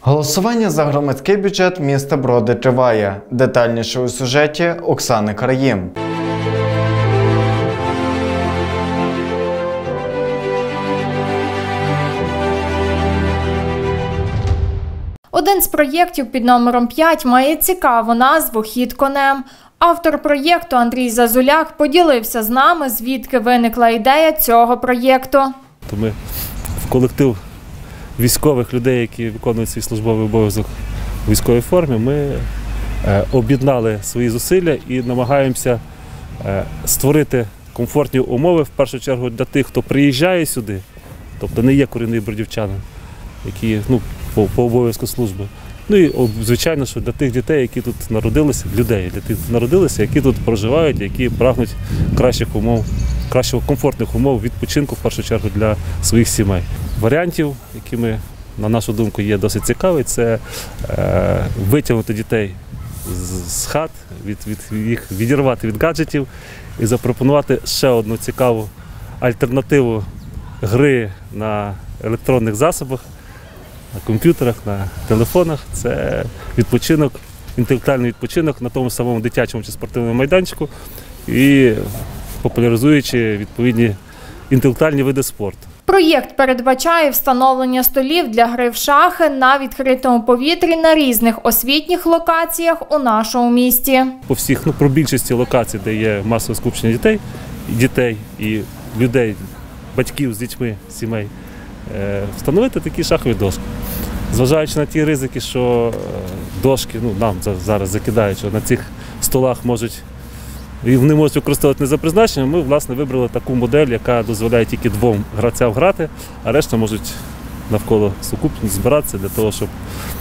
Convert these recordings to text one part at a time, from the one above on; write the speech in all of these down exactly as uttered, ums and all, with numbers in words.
Голосування за громадський бюджет міста Броди триває. Детальніше у сюжеті Оксани Караїм. Один з проєктів під номером п'ять має цікаву назву «Хід конем». Автор проєкту Андрій Зазуляк поділився з нами, звідки виникла ідея цього проєкту. Ми в колектив військових людей, які виконують свій службовий обов'язок у військовій формі, ми об'єднали свої зусилля і намагаємося створити комфортні умови, в першу чергу, для тих, хто приїжджає сюди, тобто не є корінний бродівчанин, які ну, по, по обов'язку служби. Ну і, звичайно, що для тих дітей, які тут народилися, людей, для тих, хто народилися, які тут проживають, які прагнуть кращих умов, кращих комфортних умов відпочинку, в першу чергу, для своїх сімей. Варіантів, які ми, на нашу думку, є досить цікаві, це е, витягнути дітей з, з хат, від, від, їх відірвати від гаджетів і запропонувати ще одну цікаву альтернативу гри на електронних засобах, на комп'ютерах, на телефонах. Це відпочинок, інтелектуальний відпочинок на тому самому дитячому чи спортивному майданчику і популяризуючи відповідні інтелектуальні види спорту. Проєкт передбачає встановлення столів для гри в шахи на відкритому повітрі на різних освітніх локаціях у нашому місті. По всіх, ну, про більшості локацій, де є масове скупчення дітей, і дітей і людей, батьків з дітьми, сімей, встановити такі шахові дошки. Зважаючи на ті ризики, що дошки, ну, нам зараз закидають, що на цих столах можуть, і вони можуть використовувати не за призначенням, ми, власне, вибрали таку модель, яка дозволяє тільки двом гравцям грати, а решта можуть навколо сукупно збиратися для того, щоб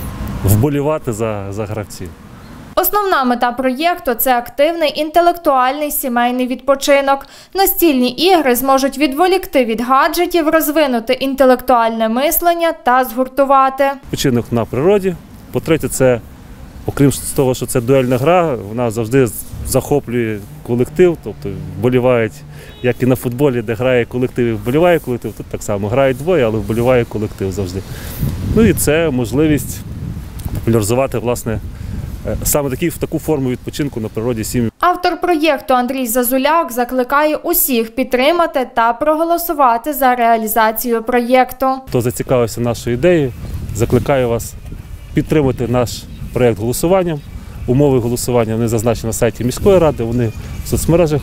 вболівати за, за гравців. Основна мета проєкту – це активний інтелектуальний сімейний відпочинок. Настільні ігри зможуть відволікти від гаджетів, розвинути інтелектуальне мислення та згуртувати. Відпочинок на природі. По-третє, це, окрім того, що це дуельна гра, вона завжди захоплює колектив, тобто вболівають, як і на футболі, де грає колектив і вболіває колектив, тут так само грають двоє, але вболіває колектив завжди. Ну і це можливість популяризувати, власне, саме такі, в таку форму відпочинку на природі сім'ї. Автор проєкту Андрій Зазуляк закликає усіх підтримати та проголосувати за реалізацію проєкту. Хто зацікавився нашою ідеєю, закликаю вас підтримати наш проєкт голосуванням. Умови голосування вони зазначені на сайті міської ради, вони в соцмережах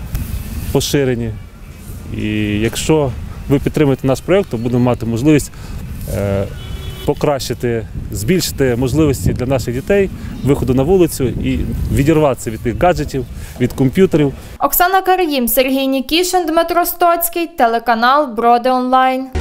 поширені. І якщо ви підтримуєте наш проєкт, то будемо мати можливість е покращити, збільшити можливості для наших дітей виходу на вулицю і відірватися від тих гаджетів, від комп'ютерів. Оксана Караїм, Сергій Нікішин, Дмитро Стоцький, телеканал Броди онлайн.